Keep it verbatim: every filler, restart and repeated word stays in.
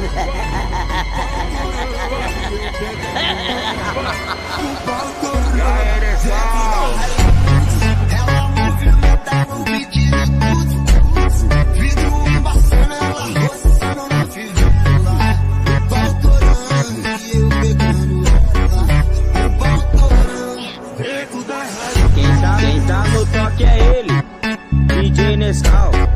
Ela movimenta no pedido, vidro embaçando, ela roçando na fivela. O pau torando e eu pegando ela. O pau torando, nego da raiva. Quem tá, quem tá no toque é ele, D J Nescau.